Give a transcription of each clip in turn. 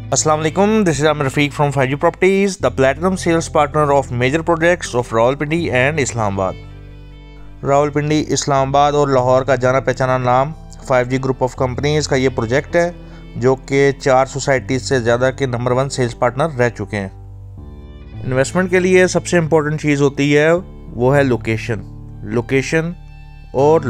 Assalamu alaikum, this is Amir Rafiq from 5G Properties, the platinum sales partner of major projects of Rawalpindi and Islamabad. Rawalpindi, Islamabad और लाहौर का जाना पहचाना नाम 5G group of companies का ये project है जो कि 4 सोसाइटीज़ से ज़्यादा के नंबर 1 सेल्स पार्टनर रह चुके हैं। इन्वेस्टमेंट के लिए सबसे इम्पोर्टेंट चीज़ होती है वो है लोकेशन और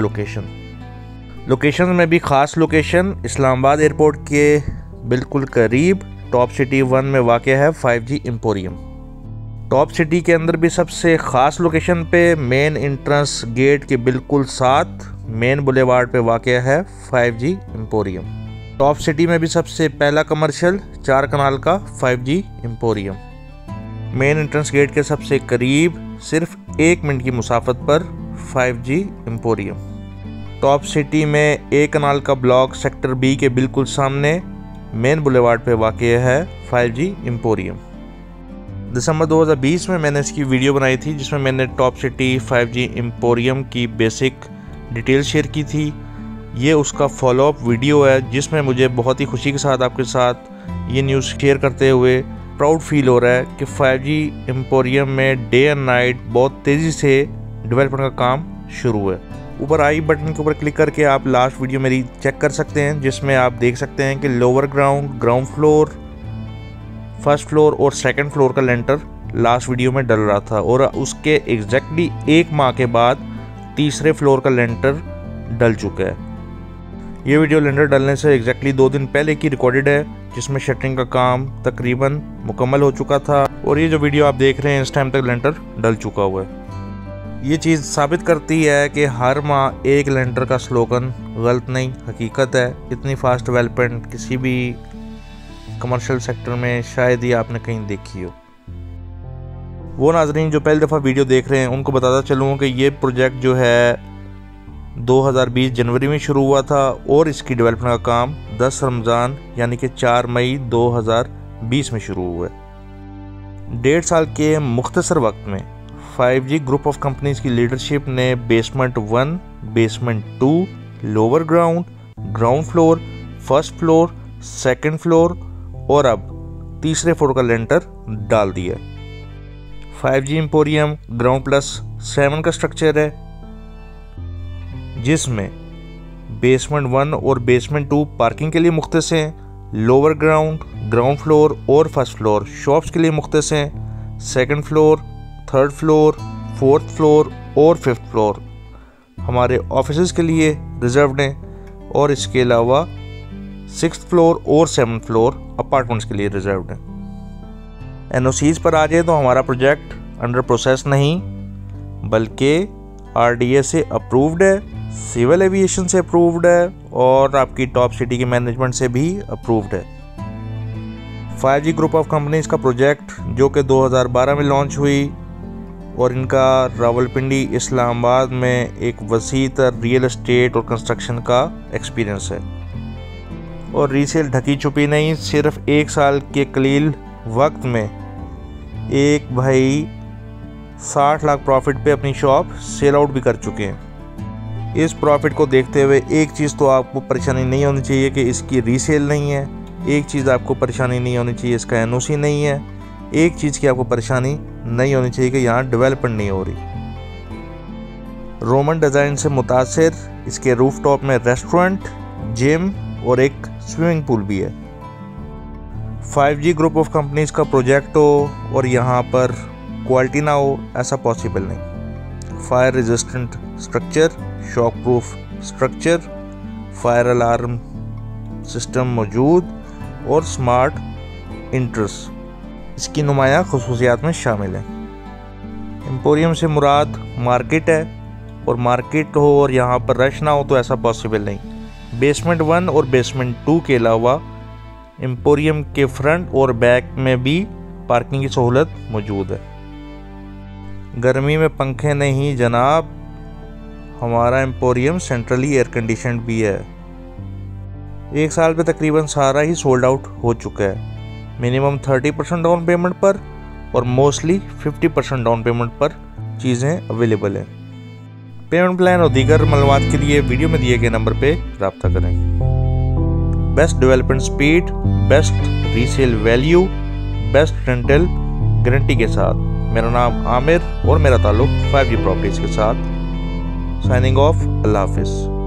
लोकेशन में भी ख़ास लोकेशन इस्लामाबाद एयरपोर्ट के बिल्कुल करीब टॉप सिटी 1 में वाक़ है 5G एम्पोरियम। टॉप सिटी के अंदर भी सबसे ख़ास लोकेशन पे मेन एंट्रेंस गेट के बिल्कुल साथ मेन बुलेवार्ड पे वाक़ है 5G एम्पोरियम। टॉप सिटी में भी सबसे पहला कमर्शियल 4 कनाल का 5G emporium. Main entrance gate के सबसे करीब सिर्फ 1 मिनट की मुसाफत पर 5G एम्पोरियम। टॉप सिटी में 1 कनाल का ब्लॉक सेक्टर बी के बिल्कुल सामने मेन बुलेवार्ड पे वाक़ है 5G एम्पोरियम। दिसंबर 2020 में मैंने इसकी वीडियो बनाई थी जिसमें मैंने टॉप सिटी 5G एम्पोरियम की बेसिक डिटेल शेयर की थी। ये उसका फॉलोअप वीडियो है जिसमें मुझे बहुत ही खुशी के साथ आपके साथ ये न्यूज़ शेयर करते हुए प्राउड फील हो रहा है कि 5G एम्पोरियम में डे एंड नाइट बहुत तेज़ी से डेवलपमेंट का काम शुरू है। ऊपर आई बटन के ऊपर क्लिक करके आप लास्ट वीडियो मेरी चेक कर सकते हैं जिसमें आप देख सकते हैं कि lower ground floor, first floor और सेकंड फ्लोर का लेंटर लास्ट वीडियो में डल रहा था और उसके एग्जैक्टली 1 माह के बाद तीसरे फ्लोर का लेंटर डल चुका है। ये वीडियो लेंटर डलने से एग्जैक्टली 2 दिन पहले की रिकॉर्डेड है जिसमें शटरिंग का काम तकरीबन मुकम्मल हो चुका था और ये जो वीडियो आप देख रहे हैं इस टाइम तक लेंटर डल चुका हुआ है। ये चीज़ साबित करती है कि हर माह एक लेंटर का स्लोगन गलत नहीं, हकीकत है। इतनी फास्ट डेवलपमेंट किसी भी कमर्शियल सेक्टर में शायद ही आपने कहीं देखी हो। वो नाजरीन जो पहली दफ़ा वीडियो देख रहे हैं उनको बताता चलूँ कि ये प्रोजेक्ट जो है 2020 जनवरी में शुरू हुआ था और इसकी डेवलपमेंट का काम 10 रमज़ान यानी कि 4 मई 2020 में शुरू हुआ है। 1.5 साल के मुख्तसर वक्त में 5G ग्रुप ऑफ कंपनीज की लीडरशिप ने basement 1, basement 2, lower ground floor, first floor, second floor और अब तीसरे फ्लोर का लेंटर डाल दिया। 5G एम्पोरियम ग्राउंड+7 का स्ट्रक्चर है जिसमें बेसमेंट 1 और बेसमेंट 2 पार्किंग के लिए मुख्तस हैं, लोअर ग्राउंड फ्लोर और फर्स्ट फ्लोर शॉप्स के लिए मुख्तस हैं, second floor, third floor, fourth floor और फिफ्थ फ्लोर हमारे ऑफिसेज के लिए रिजर्व्ड हैं और इसके अलावा 6th फ्लोर और 7th फ्लोर अपार्टमेंट्स के लिए रिजर्व्ड हैं। NOCs पर आ जाए तो हमारा प्रोजेक्ट अंडर प्रोसेस नहीं बल्कि RDA से अप्रूव्ड है, सिविल एविएशन से अप्रूव्ड है और आपकी टॉप सिटी के मैनेजमेंट से भी अप्रूव्ड है। 5G ग्रुप ऑफ कंपनीज का प्रोजेक्ट जो कि 2012 में लॉन्च हुई और इनका रावलपिंडी इस्लामाबाद में एक वसी तर रियल एस्टेट और कंस्ट्रक्शन का एक्सपीरियंस है और रीसेल ढकी छुपी नहीं, सिर्फ 1 साल के कलील वक्त में एक भाई 60 लाख प्रॉफिट पे अपनी शॉप सेल आउट भी कर चुके हैं। इस प्रॉफिट को देखते हुए एक चीज़ तो आपको परेशानी नहीं होनी चाहिए कि इसकी रीसेल नहीं है, एक चीज़ आपको परेशानी नहीं होनी चाहिए इसका NOC नहीं है, एक चीज़ की आपको परेशानी नहीं होनी चाहिए कि यहाँ डेवलपमेंट नहीं हो रही। रोमन डिज़ाइन से मुतासिर इसके रूफटॉप में रेस्टोरेंट, जिम और एक स्विमिंग पूल भी है। 5G ग्रुप ऑफ कंपनीज का प्रोजेक्ट हो और यहाँ पर क्वालिटी ना हो ऐसा पॉसिबल नहीं। Fire resistant structure, shock proof structure, fire alarm system मौजूद और स्मार्ट इंट्रेस इसकी नुमाया खुसूसियात में शामिल है। एम्पोरियम से मुराद मार्केट है और मार्केट हो और यहाँ पर रश ना हो तो ऐसा पॉसिबल नहीं। बेसमेंट 1 और बेसमेंट 2 के अलावा एम्पोरियम के फ्रंट और बैक में भी पार्किंग की सहूलत मौजूद है। गर्मी में पंखे नहीं जनाब, हमारा एम्पोरियम सेंट्रली एयर कंडीशनड भी है। 1 साल में तकरीबन सारा ही सोल्ड आउट हो चुका है, मिनिमम 30% डाउन पेमेंट पर और मोस्टली 50% डाउन पेमेंट पर चीज़ें अवेलेबल हैं। पेमेंट प्लान और दीगर मालूमात के लिए वीडियो में दिए गए नंबर पर रब्ता करें। Best development speed, best resale value, best rental guarantee के साथ। मेरा नाम आमिर और मेरा ताल्लुक़ 5G प्रॉपर्टीज़ के साथ। साइनिंग ऑफ, अल्लाह हाफिज़।